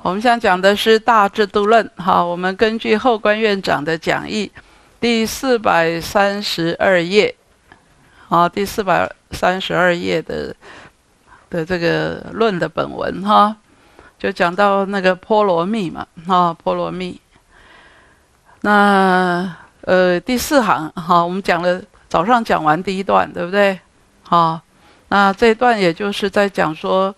我们现在讲的是大制度论。好，我们根据后官院长的讲义，第432页，好，第432页的这个论的本文哈，就讲到那个波罗蜜嘛，波罗蜜。那第4行哈，我们讲了早上讲完第一段，对不对？好，那这一段也就是在讲说，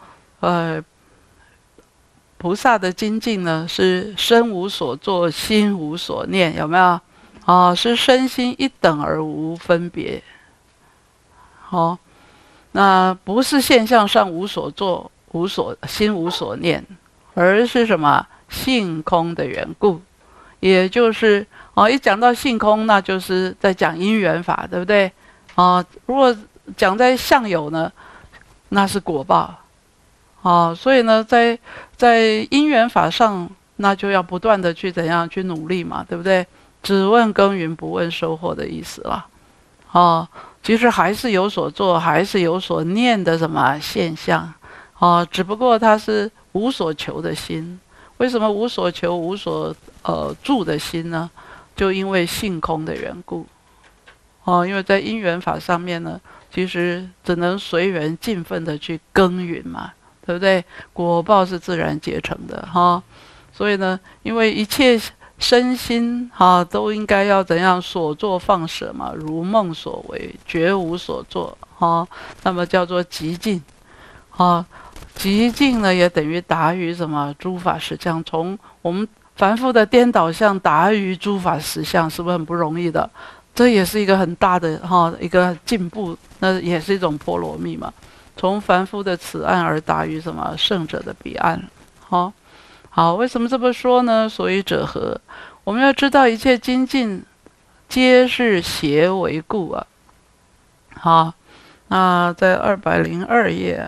菩萨的精进呢，是身无所作，心无所念，有没有？是身心一等而无分别。好，那不是现象上无所作、心无所念，而是什么？性空的缘故。也就是一讲到性空，那就是在讲因缘法，对不对？如果讲在相有呢，那是果报。所以呢，在因缘法上，那就要不断的去怎样去努力嘛，对不对？只问耕耘，不问收获的意思啦。其实还是有所做，还是有所念的什么现象。只不过它是无所求的心。为什么无所求、无所住的心呢？就因为性空的缘故。因为在因缘法上面呢，其实只能随缘尽分的去耕耘嘛。对不对？果报是自然结成的哈，所以呢，因为一切身心都应该要怎样所作放舍嘛，如梦所为，绝无所作那么叫做极尽极尽呢也等于达于什么诸法实相，从我们凡夫的颠倒相达于诸法实相，是不是很不容易的？这也是一个很大的一个进步，那也是一种波罗蜜嘛。从凡夫的此岸而达于什么圣者的彼岸。好，为什么这么说呢？所以者何？我们要知道一切精进皆是邪为故啊。好，那在202页。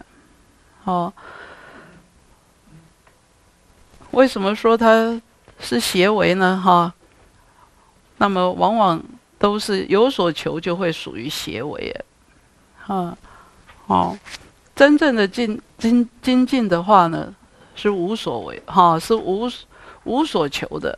为什么说它是邪为呢？那么往往都是有所求就会属于邪为。真正的精进的话呢，是无所为，是无所求的，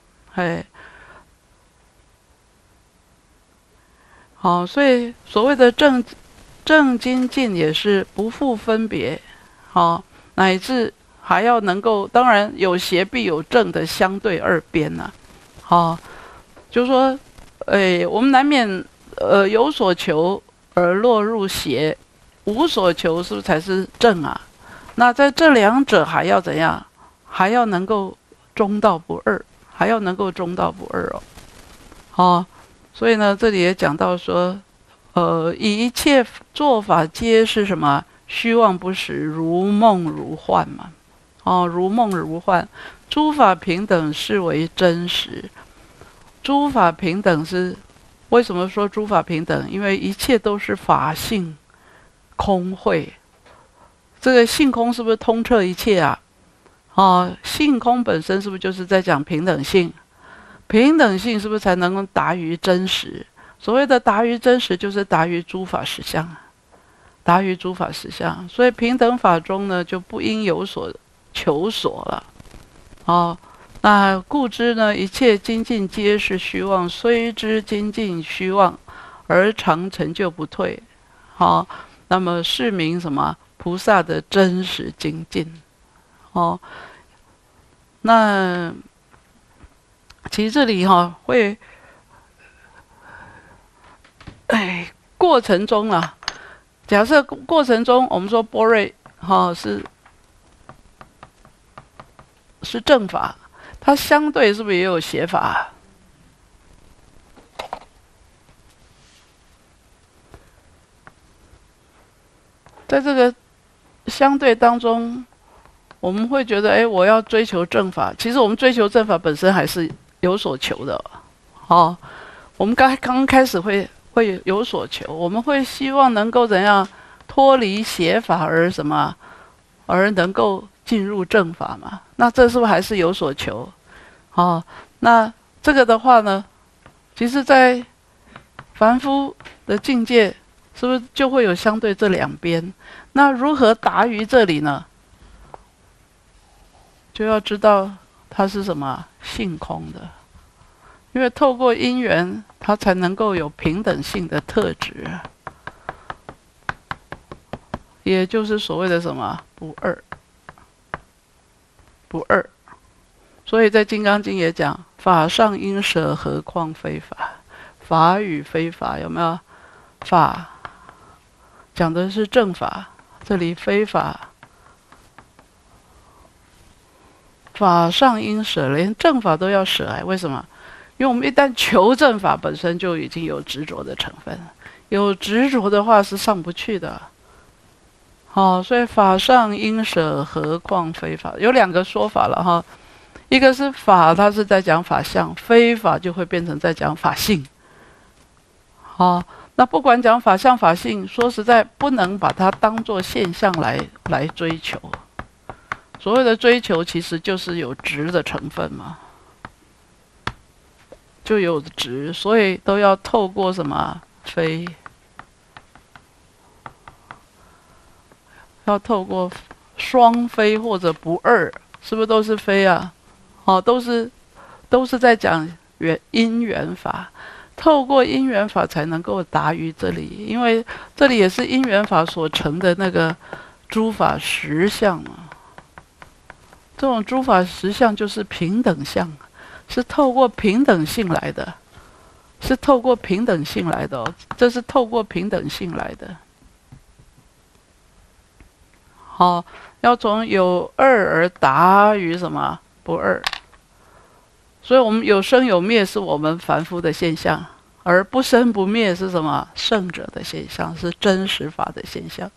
所以所谓的正精进也是不负分别，乃至还要能够，当然有邪必有正的相对二边呐，就是说，我们难免有所求而落入邪。无所求是不是才是正啊？那在这两者还要怎样？还要能够中道不二，还要能够中道不二所以呢，这里也讲到说，以一切做法皆是什么？虚妄不实，如梦如幻嘛。如梦如幻，诸法平等是为真实。诸法平等是为什么说诸法平等？因为一切都是法性。空慧，这个性空是不是通彻一切啊？性空本身是不是就是在讲平等性？平等性是不是才能够达于真实？所谓的达于真实，就是达于诸法实相，达于诸法实相。所以平等法中呢，就不应有所求索了。那故知呢，一切精进皆是虚妄，虽知精进虚妄，而常成就不退。那么是名什么？菩萨的真实精进。那其实这里会，过程中啊，假设过程中我们说般若是正法，它相对是不是也有邪法？在这个相对当中，我们会觉得，我要追求正法。其实我们追求正法本身还是有所求的。我们刚开始会有所求，我们会希望能够怎样脱离邪法而什么，而能够进入正法嘛？那这是不是还是有所求？那这个的话呢，其实在凡夫的境界。是不是就会有相对这两边？那如何达于这里呢？ 就要知道它是什么性空的，因为透过因缘，它才能够有平等性的特质，也就是所谓的什么不二，不二。所以在《金刚经》也讲，法上应舍，何况非法？法与非法有没有？法讲的是正法，这里非法。法上应舍，连正法都要舍为什么？因为我们一旦求正法，本身就已经有执着的成分，有执着的话是上不去的。所以法上应舍，何况非法？有两个说法了哈。一个是法，它是在讲法相；非法就会变成在讲法性。那不管讲法相、法性，说实在，不能把它当作现象来追求。所谓的追求，其实就是有执的成分嘛，就有执，所以都要透过什么非，要透过双非或者不二，是不是都是非啊？都是在讲因缘法，透过因缘法才能够达于这里，因为这里也是因缘法所成的那个诸法实相嘛。这种诸法实相就是平等相，是透过平等性来的，是透过平等性来的哦，这是透过平等性来的。要从有二而达于什么不二？所以我们有生有灭是我们凡夫的现象，而不生不灭是什么？圣者的现象，是真实法的现象。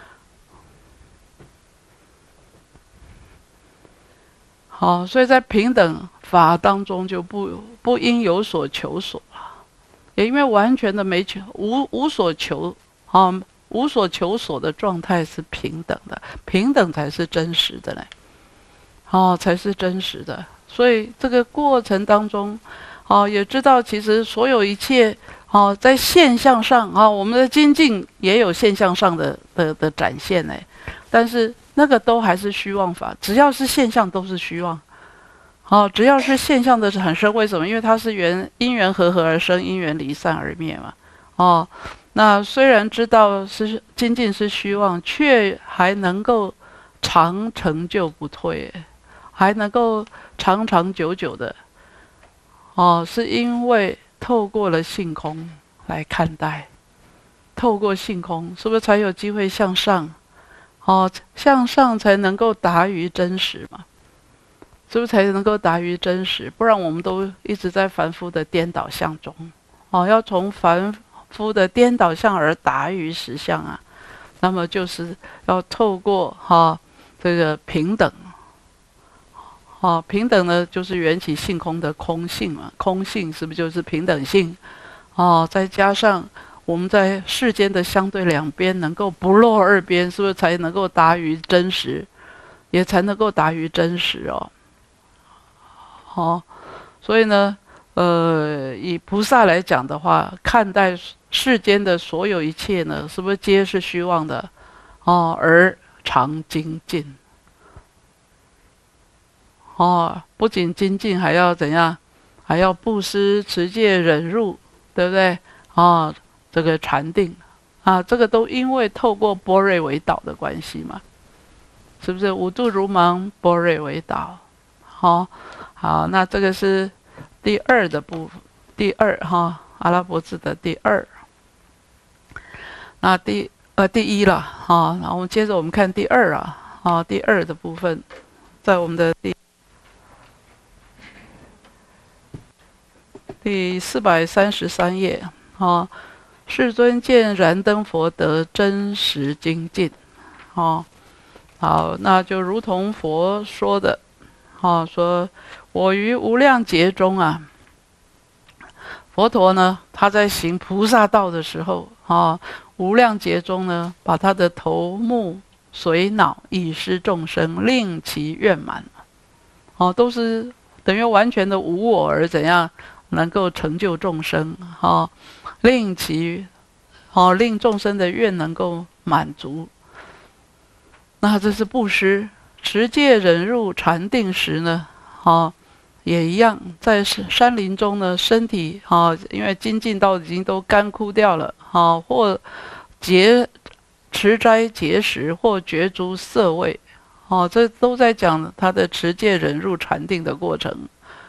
所以在平等法当中就不应有所求所了，也因为完全的没求无所求，无所求所的状态是平等的，平等才是真实的呢，才是真实的。所以这个过程当中，也知道其实所有一切，在现象上，我们的精进也有现象上的展现呢，但是那个都还是虚妄法，只要是现象都是虚妄。只要是现象的产生，为什么？因为它是因缘和合而生，因缘离散而灭嘛。那虽然知道是精进是虚妄，却还能够长成就不退，还能够长长久久的。是因为透过了性空来看待，透过性空，是不是才有机会向上？向上才能够达于真实嘛？是不是才能够达于真实？不然我们都一直在凡夫的颠倒相中。要从凡夫的颠倒相而达于实相啊，那么就是要透过这个平等。平等呢，就是缘起性空的空性嘛。空性是不是就是平等性？再加上我们在世间的相对两边能够不落二边，是不是才能够达于真实？也才能够达于真实哦。所以呢，以菩萨来讲的话，看待世间的所有一切呢，是不是皆是虚妄的？而常精进。不仅精进，还要怎样？还要布施、持戒、忍辱，对不对？这个禅定这个都因为透过般若为导的关系嘛，是不是？五度如芒，般若为导。好，那这个是第二的部分，第二阿拉伯字的第二。那第一了然后我们接着我们看第二第二的部分，在我们的第433页世尊见燃灯佛得真实精进。好，那就如同佛说的。说我于无量劫中佛陀呢，他在行菩萨道的时候无量劫中呢，把他的头目髓脑以施众生，令其圆满。都是等于完全的无我而怎样能够成就众生令众生的愿能够满足。那这是布施。 持戒忍辱禅定时呢，也一样，在山林中呢，身体因为精进到已经都干枯掉了，或持斋节食，或绝诸色味，这都在讲他的持戒忍辱禅定的过程，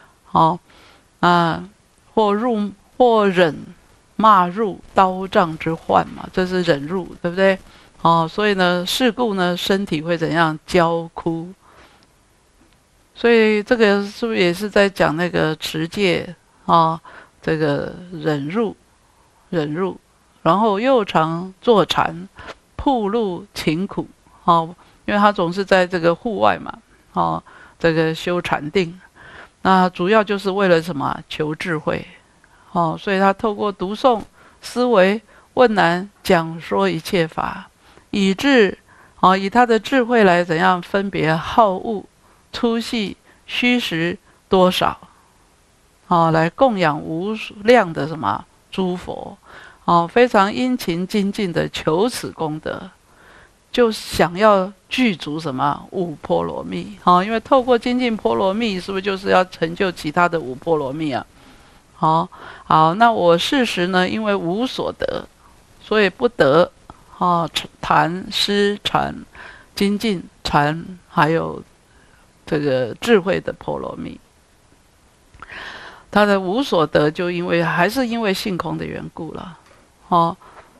或忍骂入刀杖之患嘛，这是忍辱，对不对？所以呢，是故呢，身体会怎样焦枯？所以这个是不是也是在讲那个持戒这个忍辱，然后又常坐禅，曝露勤苦，因为他总是在这个户外嘛，这个修禅定，那主要就是为了什么？求智慧，所以他透过读诵、思维、问难、讲说一切法，以他的智慧来怎样分别好恶、粗细、虚实、多少，来供养无量的什么诸佛，非常殷勤精进的求此功德，就想要具足什么五波罗蜜，因为透过精进波罗蜜，是不是就是要成就其他的五波罗蜜啊？好，那我事实呢，因为无所得，所以不得谈施禅、精进禅，还有这个智慧的波罗蜜。他的无所得，就还是因为性空的缘故了，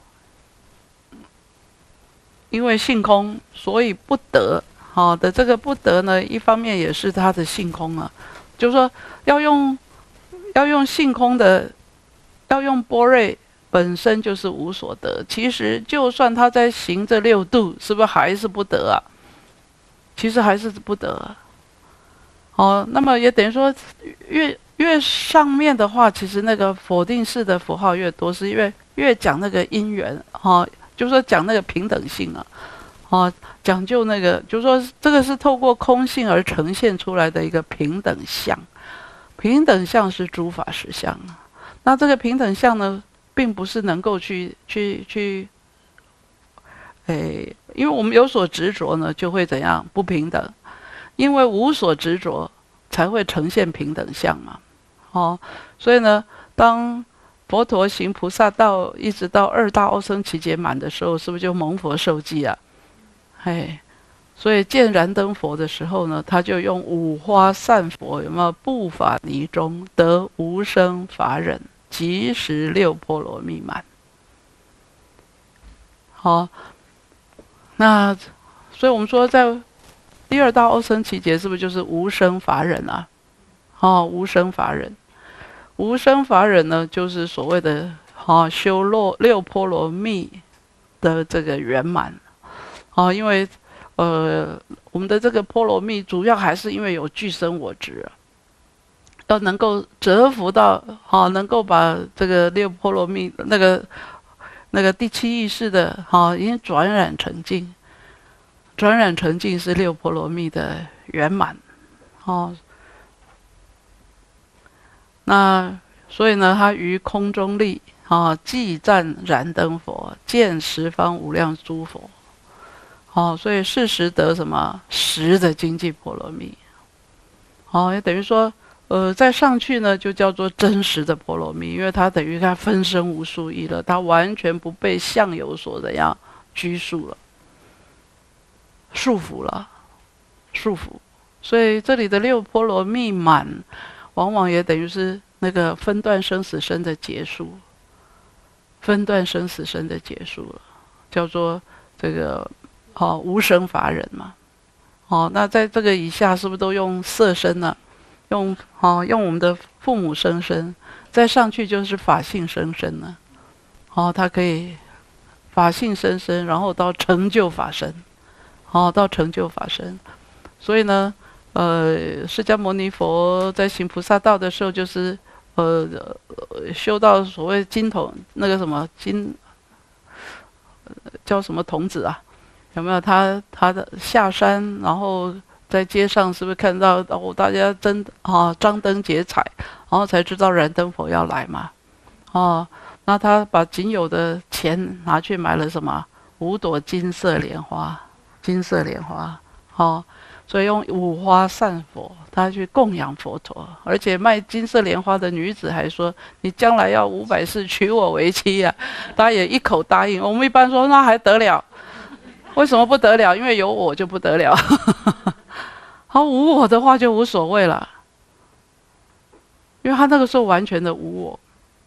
因为性空，所以不得，的这个不得呢，一方面也是他的性空啊，就是说要用性空的，要用般若本身就是无所得。其实就算他在行这六度，是不是还是不得啊？其实还是不得那么也等于说，越上面的话，其实那个否定式的符号越多，是越讲那个因缘就是说讲那个平等性讲究那个，就是说这个是透过空性而呈现出来的一个平等相。平等相是诸法实相，那这个平等相呢，并不是能够去因为我们有所执着呢，就会怎样不平等，因为无所执着才会呈现平等相嘛。所以呢，当佛陀行菩萨道，一直到二大阿僧祇劫满的时候，是不是就蒙佛受记啊？所以见燃灯佛的时候呢，他就用五花散佛，有没有？布法泥中得无生法忍，即时六波罗蜜满。那所以我们说，在第二大阿僧祇劫，是不是就是无生法忍啊？无生法忍，无生法忍呢，就是所谓的修六波罗蜜的这个圆满因为我们的这个波罗蜜主要还是因为有具生我执要能够折服到能够把这个六波罗蜜那个第七意识的已经转染成净，转染成净是六波罗蜜的圆满那所以呢，他于空中立寂赞燃灯佛，见十方无量诸佛所以是时得什么实的经济波罗蜜也等于说再上去呢，就叫做真实的波罗蜜，因为它等于它分身无数亿了，它完全不被相有所怎样拘束了，束缚了，所以这里的六波罗蜜满，往往也等于是那个分段生死生的结束，分段生死生的结束了，叫做这个无生法忍嘛。那在这个以下是不是都用色身呢？用我们的父母生身，再上去就是法性生身呢。它可以法性生身，然后到成就法身，到成就法身。所以呢，释迦牟尼佛在行菩萨道的时候，就是修到所谓金童那个什么金，叫什么童子啊？有没有他的下山，然后在街上是不是看到大家张灯结彩，然后才知道燃灯佛要来嘛？那他把仅有的钱拿去买了什么5朵金色莲花， 所以用五花散佛，他去供养佛陀。而且卖金色莲花的女子还说：“你将来要500世娶我为妻啊！”他也一口答应。我们一般说那还得了？为什么不得了？因为有我就不得了。好，无我的话就无所谓了，因为他那个时候完全的无我。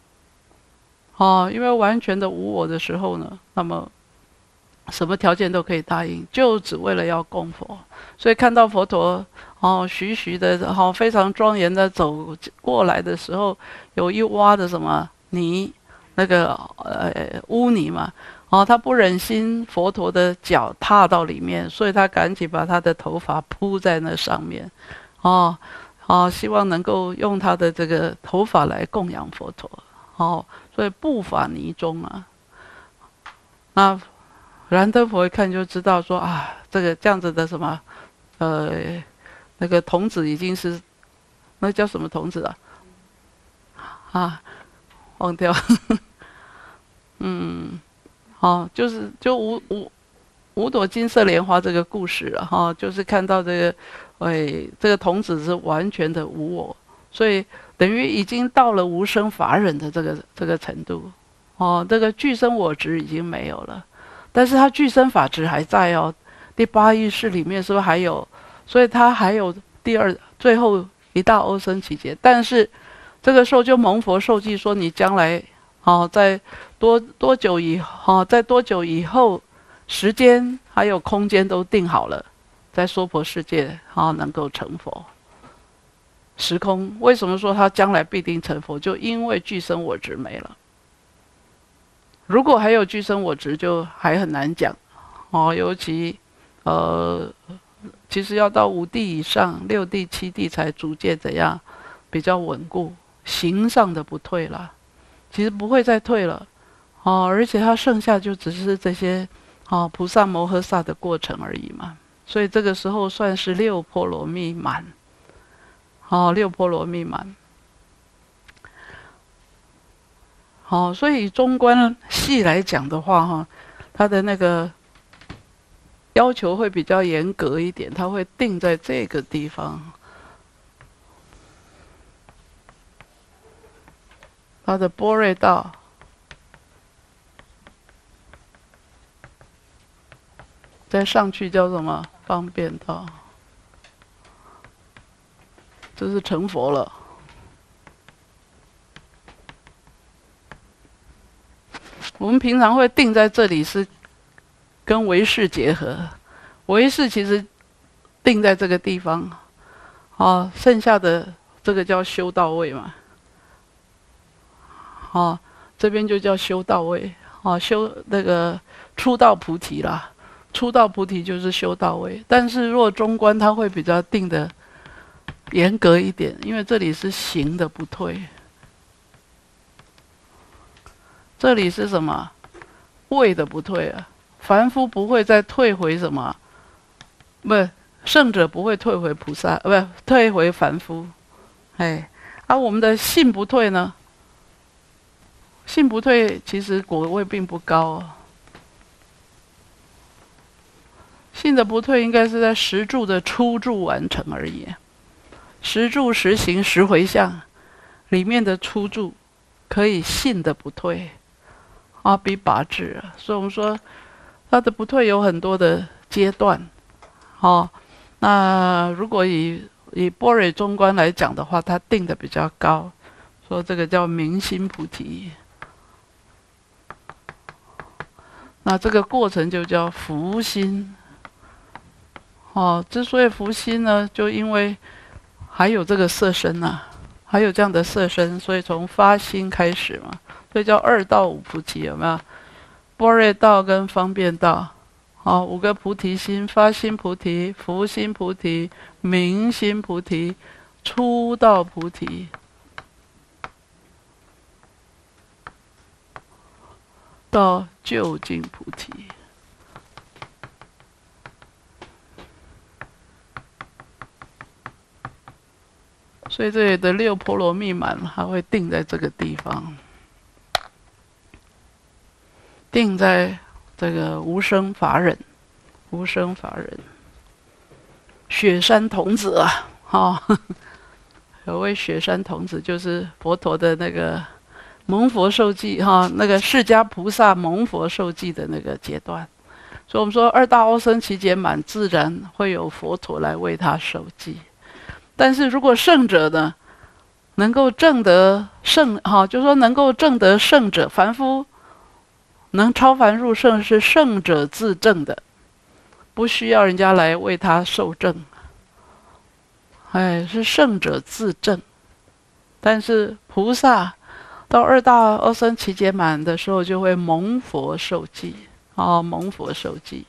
因为完全的无我的时候呢，那么什么条件都可以答应，就只为了要供佛。所以看到佛陀徐徐的非常庄严的走过来的时候，有一洼的什么泥，那个污泥嘛，他不忍心佛陀的脚踏到里面，所以他赶紧把他的头发铺在那上面，希望能够用他的这个头发来供养佛陀，所以不法泥中啊。那燃灯佛一看就知道说啊，这样子的什么，那个童子已经是，那叫什么童子啊？忘掉。就五朵金色莲花这个故事了就是看到这个童子是完全的无我，所以等于已经到了无生法忍的这个程度这个具生我执已经没有了，但是他具生法执还在第8意识里面是不是还有？所以他还有最后一大欧僧祇劫，但是这个时候就蒙佛受记说，你将来在多久以后，时间还有空间都定好了，在娑婆世界能够成佛。时空为什么说他将来必定成佛？就因为具生我执没了。如果还有具生我执，就还很难讲尤其其实要到5地以上，6地、7地才逐渐怎样比较稳固，行上的不退了，其实不会再退了而且它剩下就只是这些菩萨摩诃萨的过程而已嘛。所以这个时候算是6波罗蜜满6波罗蜜满所以中观系来讲的话它的那个要求会比较严格一点，它会定在这个地方。它的般若道再上去叫什么？方便道，这是成佛了。我们平常会定在这里是跟唯识结合，唯识其实定在这个地方剩下的这个叫修到位嘛这边就叫修到位修那个初到菩提啦，初到菩提就是修到位。但是若中观它会比较定的严格一点，因为这里是行的不退，这里是什么？位的不退啊。凡夫不会再退回什么？不，圣者不会退回菩萨，不退回凡夫。我们的信不退呢？信不退，其实果位并不高信的不退，应该是在10住的初住完成而已。10住、10行、10回向里面的初住，可以信的不退比拔智所以我们说它的不退有很多的阶段那如果以般若中观来讲的话，它定的比较高，说这个叫明心菩提。那这个过程就叫伏心之所以伏心呢，就因为还有这个色身还有这样的色身，所以从发心开始嘛，所以叫2到5菩提，有没有？般若道跟方便道5个菩提心：发心菩提、伏心菩提、明心菩提、初道菩提。到究竟菩提。所以这里的6波罗蜜满还会定在这个地方，定在这个无生法忍，无生法忍。 雪山童子啊，有位雪山童子就是佛陀的那个蒙佛受记那个释迦菩萨蒙佛受记的那个阶段。所以我们说二大阿僧祇劫满，自然会有佛陀来为他受记。但是如果圣者呢，能够证得圣就是说能够证得圣者，凡夫能超凡入圣是圣者自证的，不需要人家来为他受证。是圣者自证。但是菩萨到二大阿僧祇劫满的时候，就会蒙佛受记。蒙佛受记。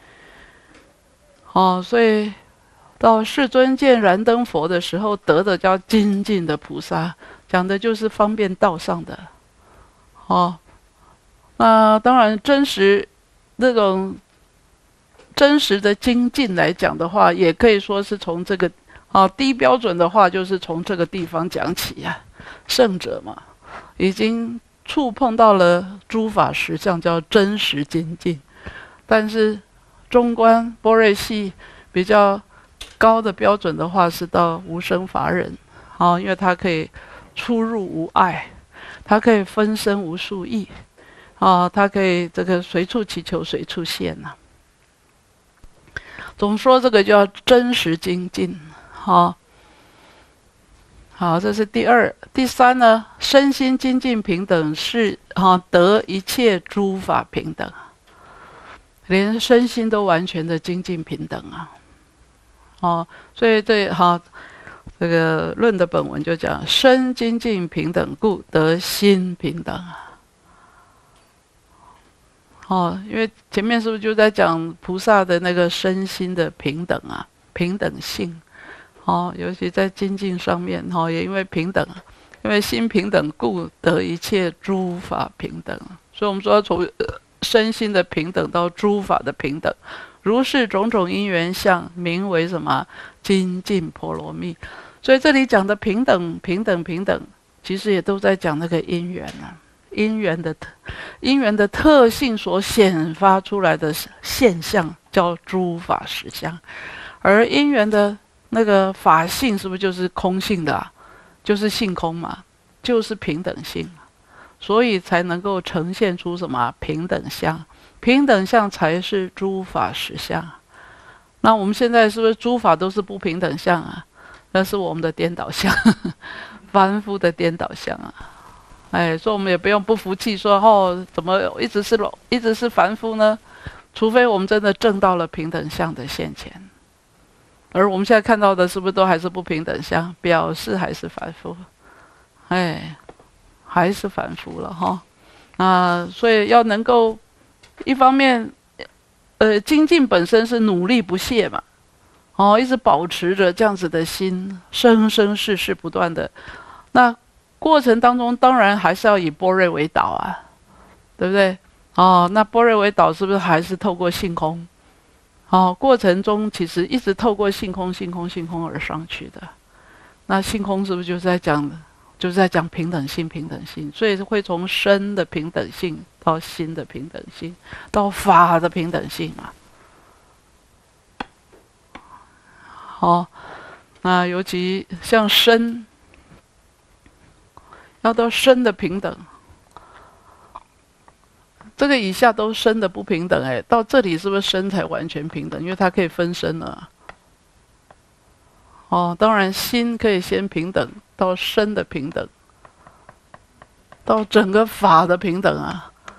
所以到世尊见燃灯佛的时候，得的叫精进的菩萨，讲的就是方便道上的。那当然那种真实的精进来讲的话，也可以说是从这个低标准的话，就是从这个地方讲起呀。圣者嘛，已经触碰到了诸法实相，叫真实精进。但是中观般若系比较高的标准的话，是到无生法忍。因为它可以出入无碍，它可以分身无数意，它可以这个随处祈求随处现呐。总说这个叫真实精进。好，这是第二。第三呢，身心精进平等是得一切诸法平等，连身心都完全的精进平等啊。所以这个论的本文就讲身精进平等故得心平等因为前面是不是就在讲菩萨的那个身心的平等啊，平等性。尤其在精进上面也因为平等，因为心平等故得一切诸法平等。所以我们说从身心的平等到诸法的平等，如是种种因缘相，名为什么？精进波罗蜜。所以这里讲的平等平等平等，其实也都在讲那个因缘因缘的特性所显发出来的现象叫诸法实相，而因缘的那个法性是不是就是空性的就是性空嘛，就是平等性，所以才能够呈现出什么平等相。平等相才是诸法实相。那我们现在是不是诸法都是不平等相啊？那是我们的颠倒相，凡夫的颠倒相所以我们也不用不服气说怎么一直是凡夫呢？除非我们真的证到了平等相的现前。而我们现在看到的是不是都还是不平等相？表示还是凡夫，还是凡夫了所以要能够一方面，精进本身是努力不懈嘛，一直保持着这样子的心，生生世世不断的。那过程当中当然还是要以般若为导对不对？那般若为导是不是还是透过性空？过程中其实一直透过性空而上去的。那性空是不是就是在讲平等性？所以会从身的平等性到心的平等性，到法的平等性那尤其像身，要到身的平等。这个以下都身的不平等到这里是不是身才完全平等？因为它可以分身了当然心可以先平等，到身的平等，到整个法的平等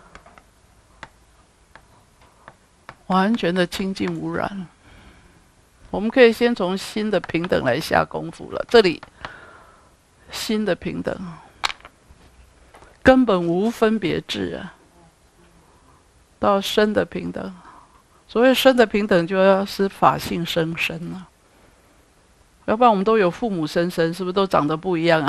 完全的清净无染。我们可以先从心的平等来下功夫了。这里心的平等根本无分别智到身的平等，所谓身的平等，就要是法性生身要不然我们都有父母生身，是不是都长得不一样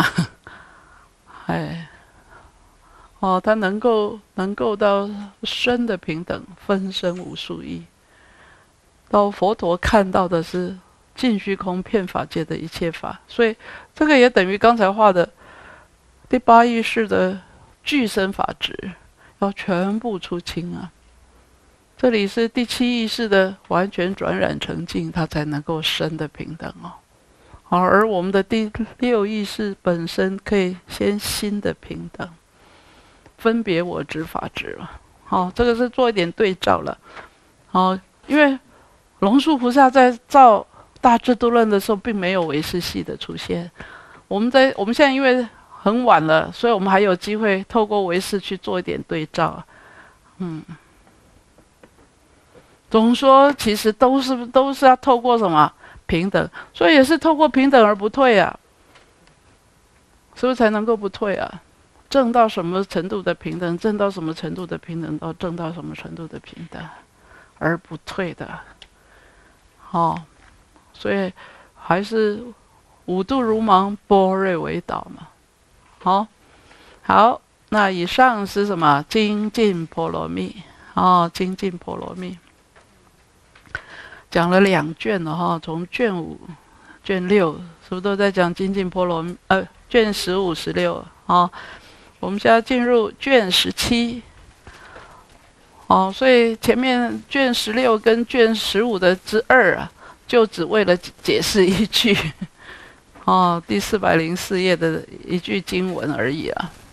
他能够到身的平等，分身无数意，到佛陀看到的是尽虚空遍法界的一切法，所以这个也等于刚才画的第八意识的具身法执，要全部出清这里是第七意识的完全转染成净，它才能够生的平等哦。好，而我们的第六意识本身可以先心的平等，分别我执法执了。好，这个是做一点对照了。好，因为龙树菩萨在造大智度论的时候，并没有唯识系的出现。我们现在因为很晚了，所以我们还有机会透过唯识去做一点对照。总说其实都是要透过什么平等，所以也是透过平等而不退啊，是不是才能够不退啊？证到什么程度的平等，证到什么程度的平等，到证到什么程度的平等而不退的。所以还是五度如芒，般若为导嘛。好，那以上是什么？精进波罗蜜。精进波罗蜜讲了2卷了哈，从卷5、卷6是不是都在讲精进波罗蜜？卷15、16我们现在进入卷17。所以前面卷16跟卷15的之2啊，就只为了解释一句第404页的一句经文而已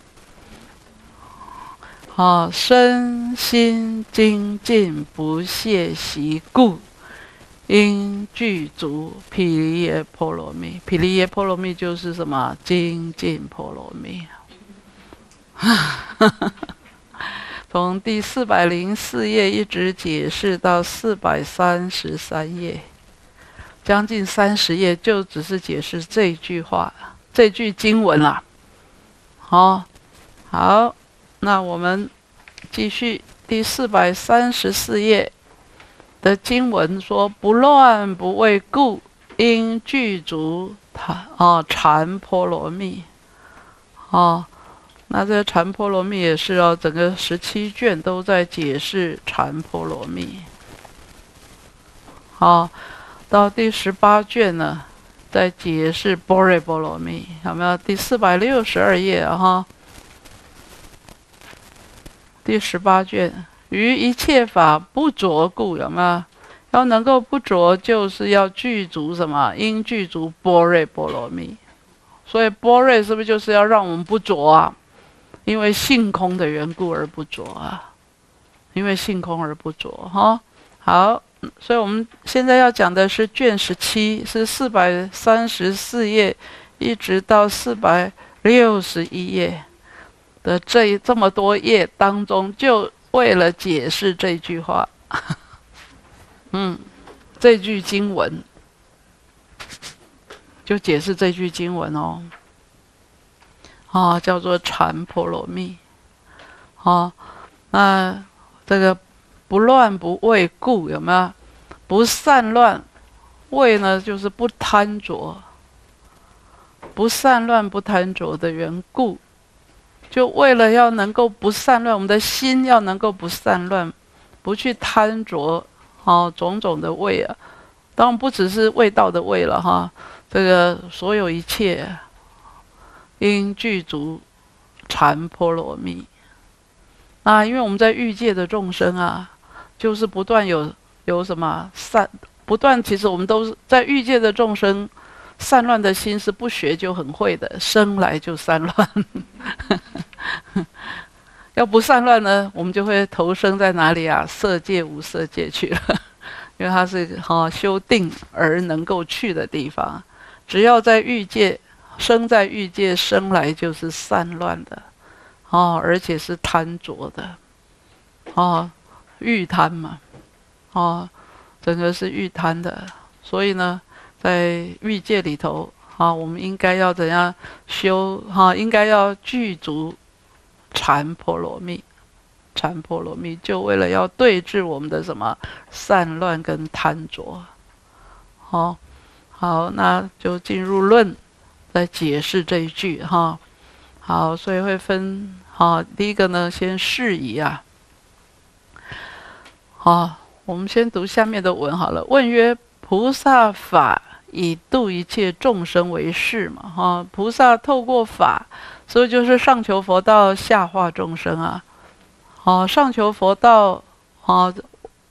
啊。身心精进不懈习故，应具足毗梨耶波罗蜜。毗梨耶波罗蜜就是什么？精进波罗蜜。从第404页一直解释到433页，将近30页，就只是解释这句话、这句经文啦。好，那我们继续第434页的经文说：不乱不畏故，应具足禅波罗蜜。那这个禅波罗蜜也是整个17卷都在解释禅波罗蜜。到第18卷呢，在解释般若波罗蜜，有没有？第462页第18卷，于一切法不着故，有没有？要能够不着，就是要具足什么？应具足般若波罗蜜。所以般若是不是就是要让我们不着啊？因为性空的缘故而不着啊，因为性空而不着好，所以我们现在要讲的是卷17，是434页一直到461页的这么多页当中，就为了解释这句话这句经文，就解释这句经文叫做禅波罗蜜。那这个不乱不畏故，有没有？不散乱，畏呢就是不贪着，不散乱不贪着的缘故，就为了要能够不散乱，我们的心要能够不散乱，不去贪着种种的味啊。当然不只是味道的味了这个所有一切应具足禅波罗蜜。因为我们在欲界的众生啊，就是不断有什么不断，其实我们都是在欲界的众生，散乱的心是不学就很会的，生来就散乱。要不散乱呢，我们就会投生在哪里啊？色界、无色界去了，因为它是修定而能够去的地方。只要在欲界，生在欲界，生来就是散乱的，而且是贪着的，欲贪嘛，整个是欲贪的。所以呢，在欲界里头，我们应该要怎样修？应该要具足禅波罗蜜。禅波罗蜜就为了要对治我们的什么散乱跟贪着。好，那就进入论，来解释这一句好，所以会分第一个呢，先释疑啊。我们先读下面的文好了。问曰：菩萨法以度一切众生为事嘛？菩萨透过法，所以就是上求佛道，下化众生啊。上求佛道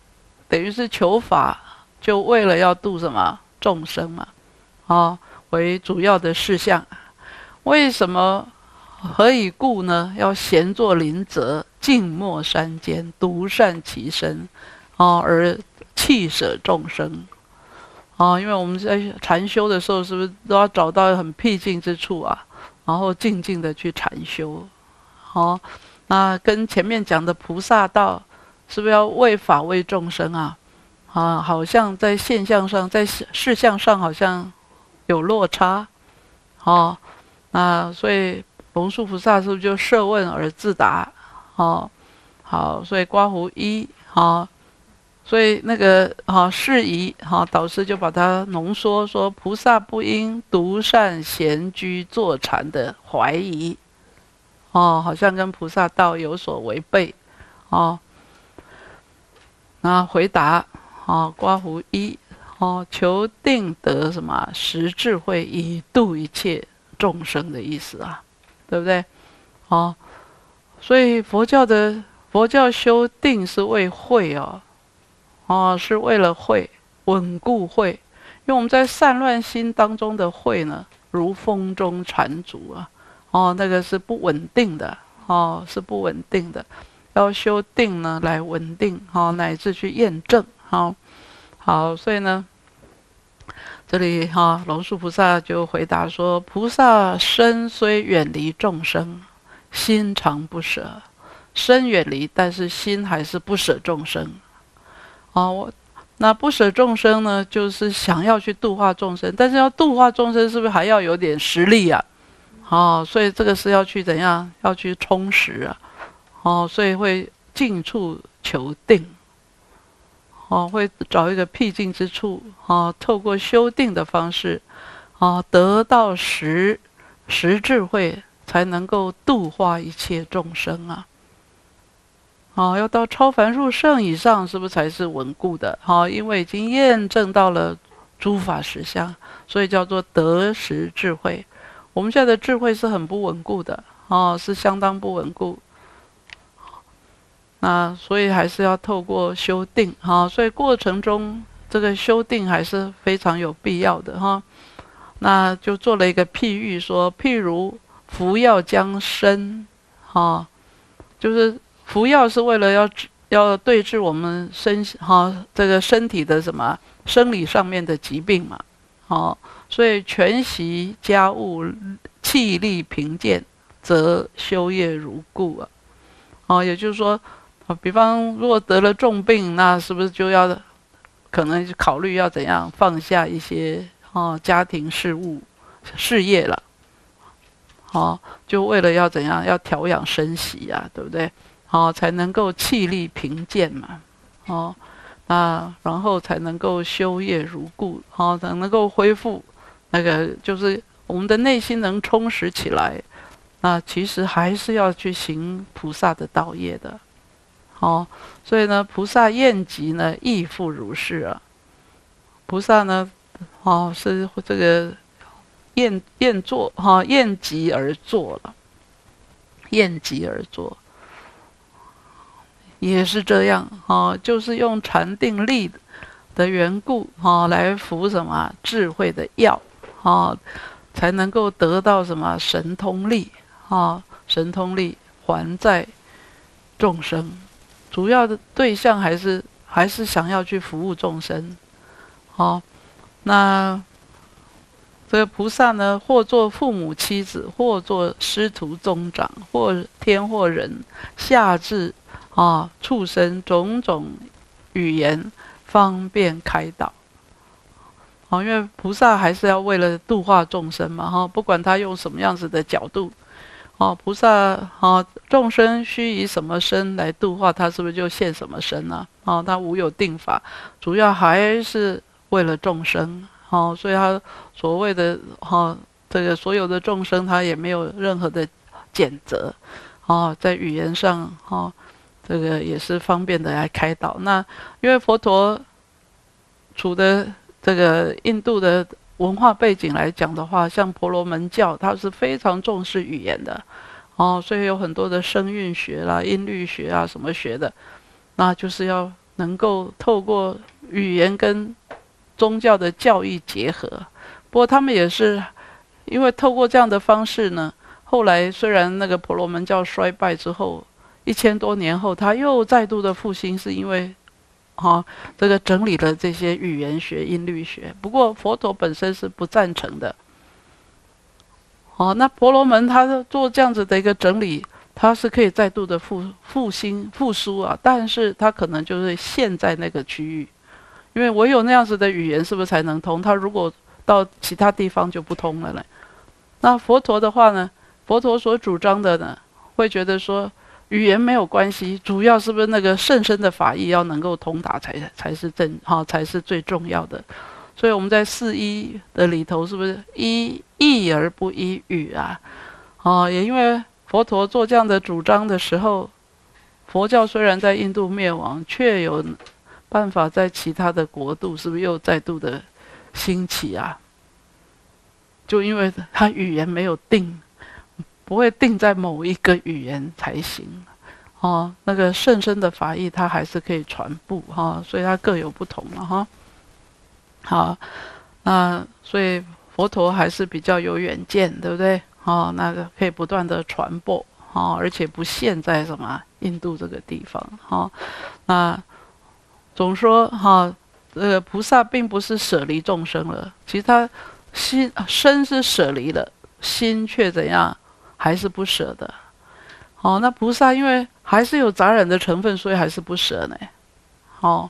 等于是求法，就为了要度什么众生嘛，为主要的事项。为什么？何以故呢？要闲坐林泽，静默山间，独善其身，而弃舍众生。因为我们在禅修的时候，是不是都要找到很僻静之处啊？然后静静的去禅修。那跟前面讲的菩萨道，是不是要为法为众生啊？好像在现象上，在事项上好像有落差。那所以龙树菩萨是不是就设问而自答？好，所以刮胡一，所以那个释疑，导师就把它浓缩说，菩萨不应独善闲居坐禅的怀疑，好像跟菩萨道有所违背，那回答，刮胡一，求定得什么实智慧，以度一切众生的意思啊，对不对？所以佛教修定是为慧是为了慧，稳固慧。因为我们在散乱心当中的慧呢，如风中缠竹啊，那个是不稳定的，是不稳定的。要修定呢，来稳定，乃至去验证，好，所以呢，这里龙树菩萨就回答说：菩萨身虽远离众生，心常不舍。身远离，但是心还是不舍众生。那不舍众生呢，就是想要去度化众生，但是要度化众生，是不是还要有点实力啊？所以这个是要去怎样？要去充实啊。所以会静处求定。会找一个僻静之处，透过修定的方式，得到实智慧，才能够度化一切众生啊。要到超凡入圣以上，是不是才是稳固的？因为已经验证到了诸法实相，所以叫做得实智慧。我们现在的智慧是很不稳固的，是相当不稳固。那所以还是要透过修定，所以过程中这个修定还是非常有必要的那就做了一个譬喻说，譬如服药将身，就是服药是为了要对治我们这个身体的什么生理上面的疾病嘛，所以全习家务，气力贫贱，则修业如故也就是说，比方如果得了重病，那是不是就要可能考虑要怎样放下一些家庭事业了，就为了要怎样要调养生息啊，对不对？才能够气力贫贱嘛，那然后才能够修业如故，才能够恢复那个，就是我们的内心能充实起来。那其实还是要去行菩萨的道业的，所以呢，菩萨厌疾呢，亦复如是啊。菩萨呢，是这个厌疾而坐了，厌疾而坐。也是这样就是用禅定力的缘故来服什么智慧的药才能够得到什么神通力神通力还在众生，主要的对象还是想要去服务众生那这个菩萨呢，或做父母妻子，或做师徒宗长，或天或人，下至畜生种种语言，方便开导。因为菩萨还是要为了度化众生嘛，不管他用什么样子的角度，菩萨众生须以什么身来度化他，是不是就现什么身呢？他无有定法，主要还是为了众生，所以他所谓的这个所有的众生，他也没有任何的谴责，在语言上这个也是方便的来开导。那因为佛陀处的这个印度的文化背景来讲的话，像婆罗门教，它是非常重视语言的所以有很多的声韵学啦、音律学啊什么学的，那就是要能够透过语言跟宗教的教义结合。不过他们也是因为透过这样的方式呢，后来虽然那个婆罗门教衰败之后，1000多年后，他又再度的复兴，是因为这个整理了这些语言学、音律学。不过佛陀本身是不赞成的。那婆罗门他做这样子的一个整理，他是可以再度的复兴、复苏啊，但是他可能就是陷在那个区域，因为唯有那样子的语言是不是才能通？他如果到其他地方就不通了呢？那佛陀的话呢？佛陀所主张的呢，会觉得说语言没有关系，主要是不是那个甚深的法义要能够通达才是才是最重要的。所以我们在四依的里头，是不是依义而不依语啊？也因为佛陀做这样的主张的时候，佛教虽然在印度灭亡，却有办法在其他的国度，是不是又再度的兴起啊？就因为他语言没有定，不会定在某一个语言才行。那个甚深的法义，它还是可以传播所以它各有不同了好，那所以佛陀还是比较有远见，对不对？那个可以不断的传播而且不限在什么印度这个地方那总说菩萨并不是舍离众生了，其实他身是舍离了，心却怎样？还是不舍的。那菩萨因为还是有杂染的成分，所以还是不舍呢。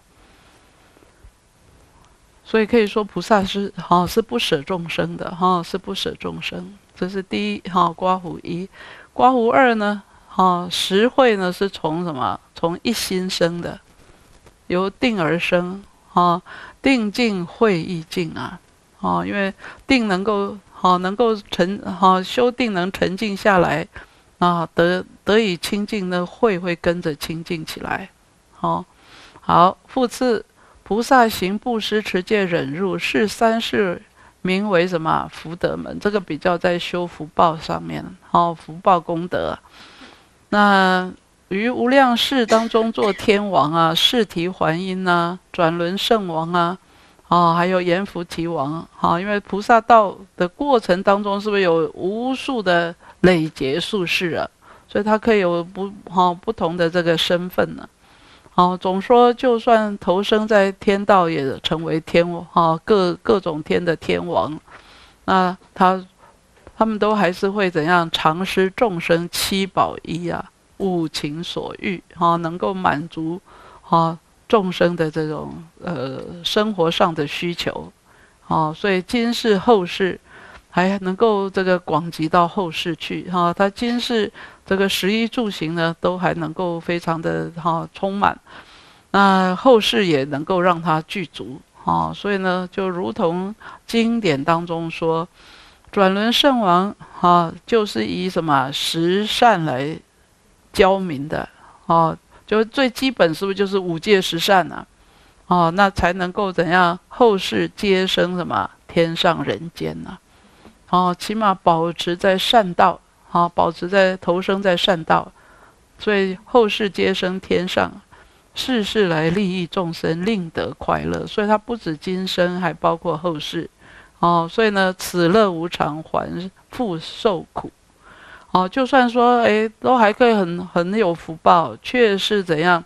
所以可以说菩萨是不舍众生的是不舍众生。这是第一刮胡一。刮胡二呢实慧呢是从什么？从一心生的，由定而生定静慧意静啊因为定能够修定能沉静下来得以清净呢，慧会跟着清净起来。好，复次，菩萨行布施、持戒、忍辱，是三事名为什么？福德门。这个比较在修福报上面福报功德。那于无量世当中做天王啊、释提还音啊、转轮圣王啊还有阎浮提王因为菩萨道的过程当中，是不是有无数的累劫宿世啊？所以他可以有不同的这个身份呢。总说就算投生在天道，也成为天王各种天的天王。那他们都还是会怎样？常施众生七宝衣啊，五情所欲能够满足众生的这种生活上的需求所以今世后世还能够这个广及到后世去他今世这个食衣住行呢，都还能够非常的充满，那后世也能够让它具足所以呢，就如同经典当中说，转轮圣王就是以什么十善来教民的就最基本是不是就是五戒十善啊？那才能够怎样？后世皆生什么天上人间呢？起码保持在善道保持在投生在善道，所以后世皆生天上，世世来利益众生，令得快乐。所以它不止今生，还包括后世所以呢，此乐无常，还复受苦。就算说都还可以很有福报，却是怎样？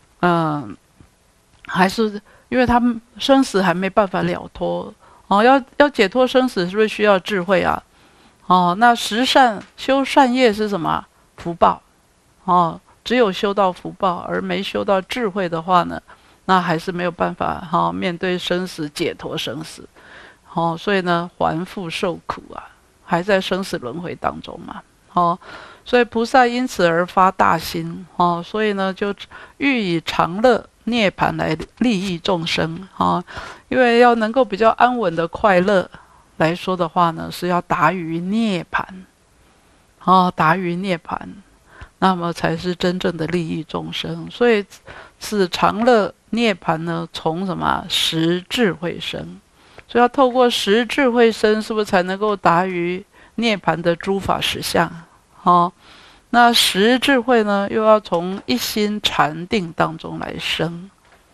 还是因为他们生死还没办法了脱要解脱生死，是不是需要智慧啊？那十善修善业是什么？福报只有修到福报，而没修到智慧的话呢，那还是没有办法面对生死，解脱生死所以呢，还复受苦啊，还在生死轮回当中嘛。所以菩萨因此而发大心所以呢，就欲以常乐涅槃来利益众生因为要能够比较安稳的快乐来说的话呢，是要达于涅槃达于涅槃，那么才是真正的利益众生。所以此常乐涅槃呢，从什么？识智慧生。所以要透过识智慧生，是不是才能够达于涅槃的诸法实相那识智慧呢，又要从一心禅定当中来生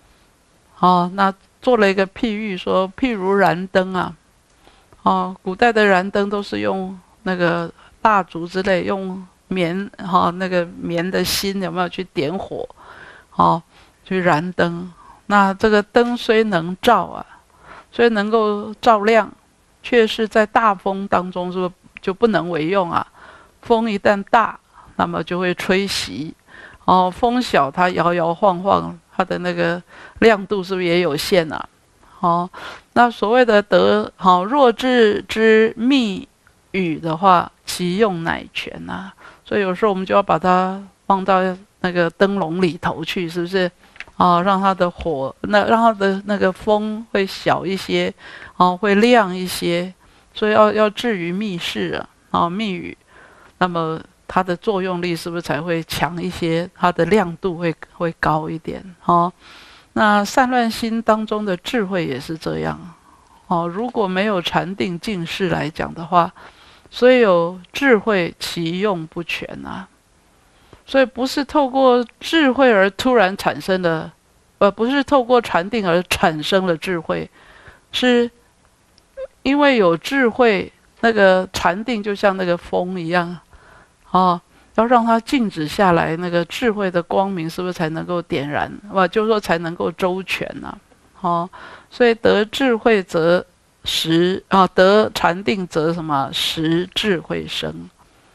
哦，那做了一个譬喻说，譬如燃灯啊，哦，古代的燃灯都是用那个蜡烛之类，用棉那个棉的芯有没有去点火，去燃灯。那这个灯虽能照啊，虽能够照亮，却是在大风当中是不是就不能为用啊？风一旦大，那么就会吹熄。风小它摇摇晃晃，它的那个亮度是不是也有限啊？那所谓的弱智之密语的话，其用乃全啊。所以有时候我们就要把它放到那个灯笼里头去，是不是？让它的火，让它的那个风会小一些，会亮一些。所以要置于密室啊，密语，那么它的作用力是不是才会强一些？它的亮度会高一点。那散乱心当中的智慧也是这样。如果没有禅定净事来讲的话，虽有智慧，其用不全啊。所以不是透过智慧而突然产生的，不是透过禅定而产生了智慧，是因为有智慧，那个禅定就像那个风一样，要让它静止下来，那个智慧的光明是不是才能够点燃？就是说才能够周全啊。所以得智慧则得禅定则什么？识智慧生。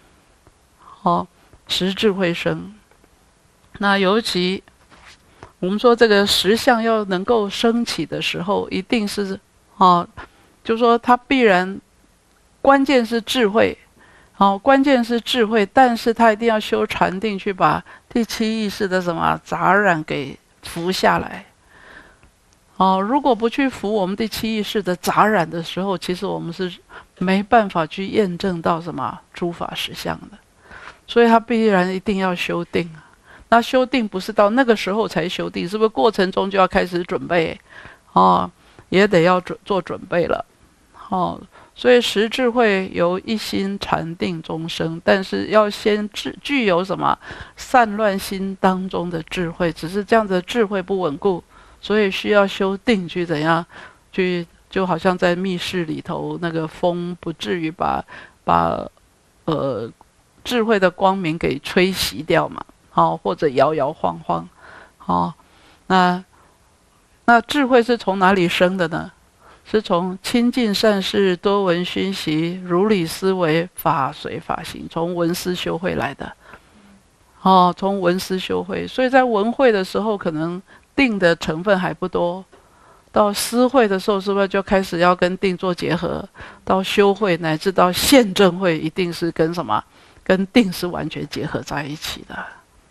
识智慧生。那尤其我们说这个实相要能够升起的时候，一定是就是说它必然关键是智慧，关键是智慧，但是它一定要修禅定去把第七意识的什么杂染给服下来。如果不去服我们第七意识的杂染的时候，其实我们是没办法去验证到什么诸法实相的。所以它必然一定要修定。那修定不是到那个时候才修定，是不是过程中就要开始准备？也得要做准备了。所以识智慧由一心禅定中生，但是要先具有什么散乱心当中的智慧，只是这样的智慧不稳固，所以需要修定去怎样就好像在密室里头，那个风不至于把智慧的光明给吹熄掉嘛，或者摇摇晃晃，那智慧是从哪里生的呢？是从亲近善事，多闻熏习，如理思维，法随法行，从闻思修慧来的。从闻思修慧，所以在闻慧的时候，可能定的成分还不多。到思慧的时候，是不是就开始要跟定做结合？到修慧乃至到现证慧，一定是跟什么？跟定是完全结合在一起的。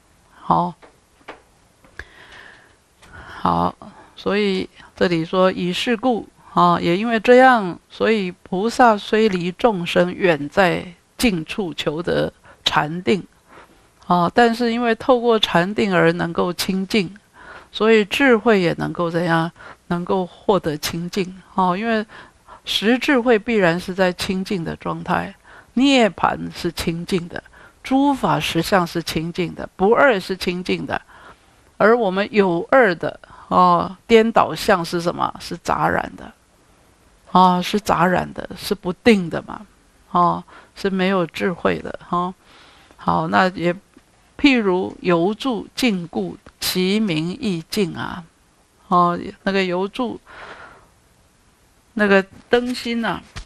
好，所以这里说以是故，也因为这样，所以菩萨虽离众生远在近处求得禅定，但是因为透过禅定而能够清净，所以智慧也能够怎样？能够获得清净。因为识智慧必然是在清净的状态。涅槃是清净的，诸法实相是清净的，不二是清净的，而我们有二的颠倒相是什么？是杂染的，是杂染的，是不定的嘛，是没有智慧的好，那也譬如游住禁锢，其名亦净啊。那个游住，那个灯芯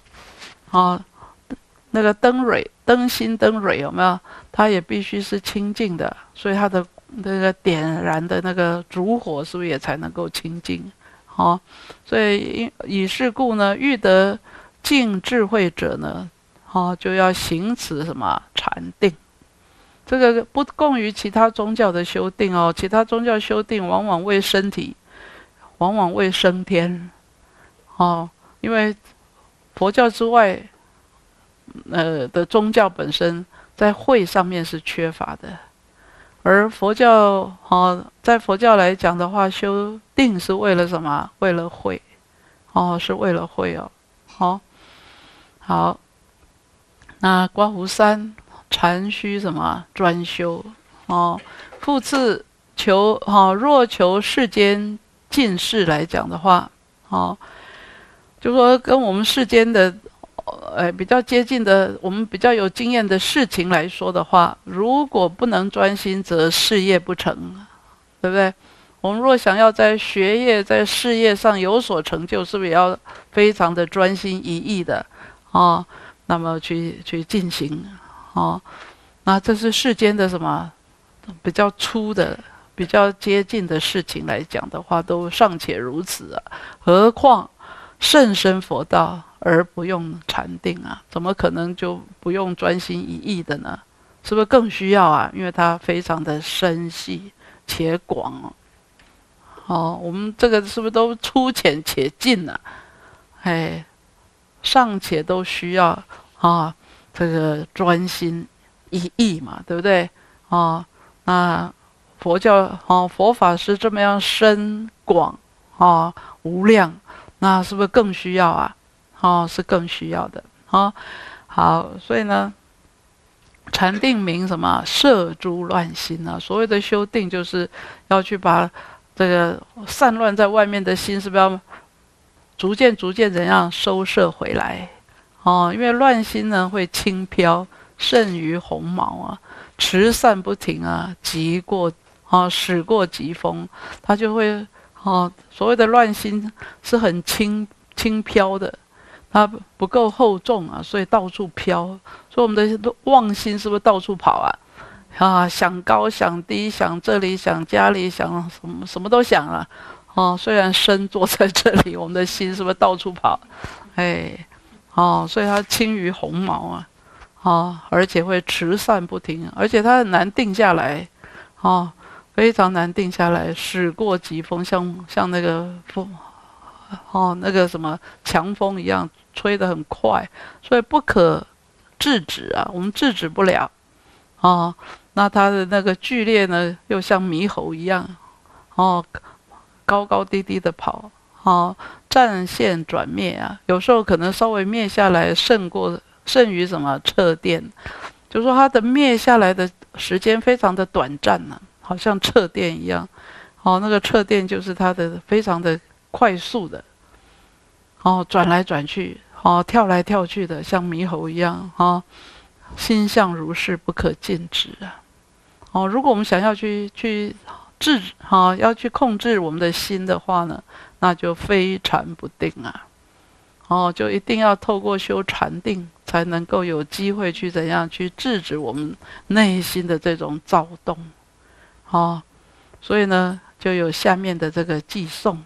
那个灯蕊、灯芯、灯蕊有没有？它也必须是清净的，所以它的那个点燃的那个烛火，是不是也才能够清净？所以以是故呢，欲得净智慧者呢，就要行此什么禅定。这个不共于其他宗教的修定其他宗教修定往往为身体，往往为升天，因为佛教之外。的宗教本身在慧上面是缺乏的，而佛教在佛教来讲的话，修定是为了什么？为了慧，是为了慧好，那刮胡三禅须什么？专修复次求若求世间近世来讲的话，哦，就说跟我们世间的，比较接近的，我们比较有经验的事情来说的话，如果不能专心，则事业不成，对不对？我们若想要在学业、在事业上有所成就，是不是也要非常的专心一意的，哦，那么去进行，哦，那这是世间的什么比较粗的、比较接近的事情来讲的话，都尚且如此啊，何况甚深佛道而不用禅定啊，怎么可能就不用专心一意的呢？是不是更需要啊？因为它非常的深细且广哦。哦，我们这个是不是都粗浅且近啊？哎，尚且都需要啊，这个专心一意嘛，对不对？哦，那佛教佛法是这么样深广无量，那是不是更需要啊？是更需要的。好，所以呢，禅定名什么？摄诸乱心啊！所谓的修定，就是要去把这个散乱在外面的心，是不是要逐渐怎样收摄回来？因为乱心呢会轻飘，甚于鸿毛啊，驰散不停啊，驶过疾风，它就会所谓的乱心是很轻飘的，它不够厚重啊，所以到处飘。所以我们的妄心是不是到处跑啊？想高想低，想这里想家里想什么都想了。虽然身坐在这里，我们的心是不是到处跑？所以它轻于鸿毛而且会驰散不停，而且它很难定下来，非常难定下来，驶过疾风，像那个风，那个什么强风一样，吹得很快，所以不可制止啊，我们制止不了那它的那个剧烈呢，又像猕猴一样高高低低的跑暂现转灭啊，有时候可能稍微灭下来，胜于什么彻电，就是说它的灭下来的时间非常的短暂好像彻电一样。那个彻电就是它的非常的快速的转来转去跳来跳去的，像猕猴一样心象如是，不可禁止啊。如果我们想要去制止要去控制我们的心的话呢，那就非禅不定啊。就一定要透过修禅定，才能够有机会去怎样去制止我们内心的这种躁动所以呢，就有下面的这个偈颂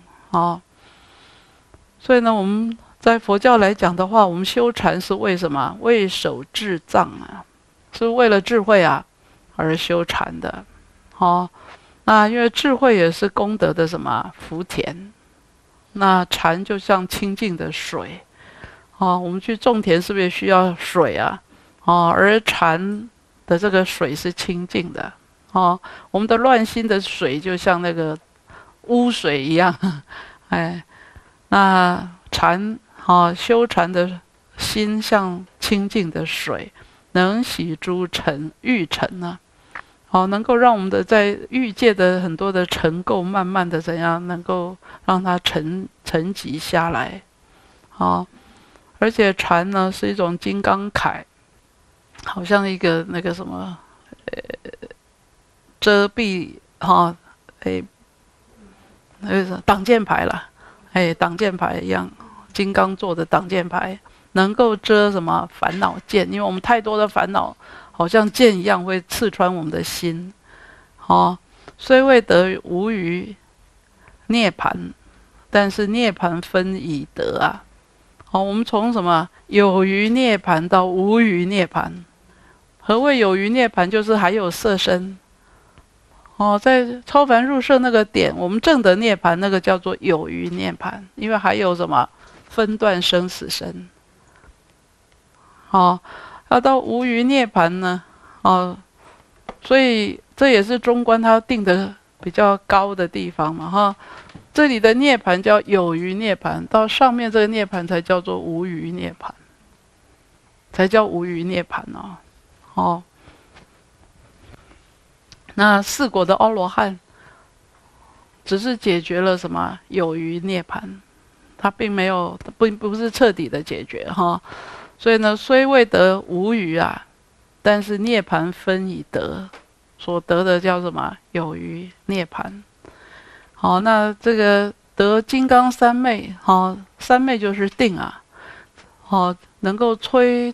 所以呢，我们在佛教来讲的话，我们修禅是为什么？为守智藏是为了智慧而修禅的那因为智慧也是功德的什么福田，那禅就像清净的水我们去种田是不是也需要水而禅的这个水是清净的我们的乱心的水就像那个污水一样那禅修禅的心像清净的水，能洗诸欲尘能够让我们的在欲界的很多的尘垢，慢慢的怎样能够让它沉积下来而且禅呢是一种金刚铠，好像一个那个什么遮蔽那个挡箭牌啦，挡箭牌一样，金刚做的挡箭牌，能够遮什么烦恼箭？因为我们太多的烦恼，好像箭一样会刺穿我们的心虽未得无余涅盘，但是涅盘分已得我们从什么有余涅盘到无余涅盘。何谓有余涅盘？就是还有色身在超凡入舍那个点，我们证得涅盘，那个叫做有余涅盘，因为还有什么分段生死身要到无余涅盘呢所以这也是中观它定的比较高的地方嘛这里的涅盘叫有余涅盘，到上面这个涅盘才叫做无余涅盘，才叫无余涅盘那四果的阿罗汉只是解决了什么有余涅槃，它并没有不是彻底的解决哈。所以呢，虽未得无余啊，但是涅槃分已得，所得的叫什么有余涅槃。好，那这个得金刚三昧，好，三昧就是定啊，好，能够摧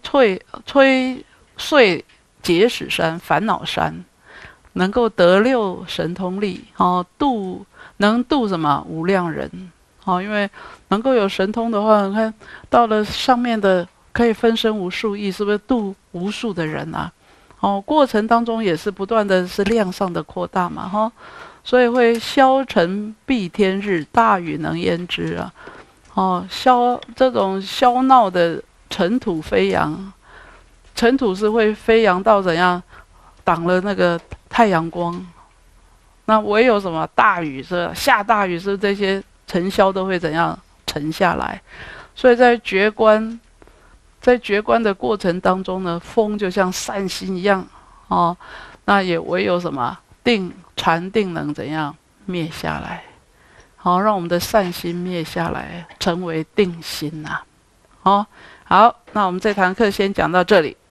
碎结使山、烦恼山，能够得六神通力，哦，能度什么无量人，哦，因为能够有神通的话，你看到了上面的可以分身无数亿，是不是度无数的人啊？哦，过程当中也是不断的是量上的扩大嘛，哈、所以会消尘蔽天日，大雨能淹之啊！哦，这种消闹的尘土飞扬，尘土是会飞扬到怎样挡了那个太阳光？那唯有什么大雨是下大雨，是这些尘嚣都会怎样沉下来？所以在觉观的过程当中呢，风就像散心一样哦，那也唯有什么禅定能怎样灭下来？好，让我们的善心灭下来，成为定心呐、好，那我们这堂课先讲到这里。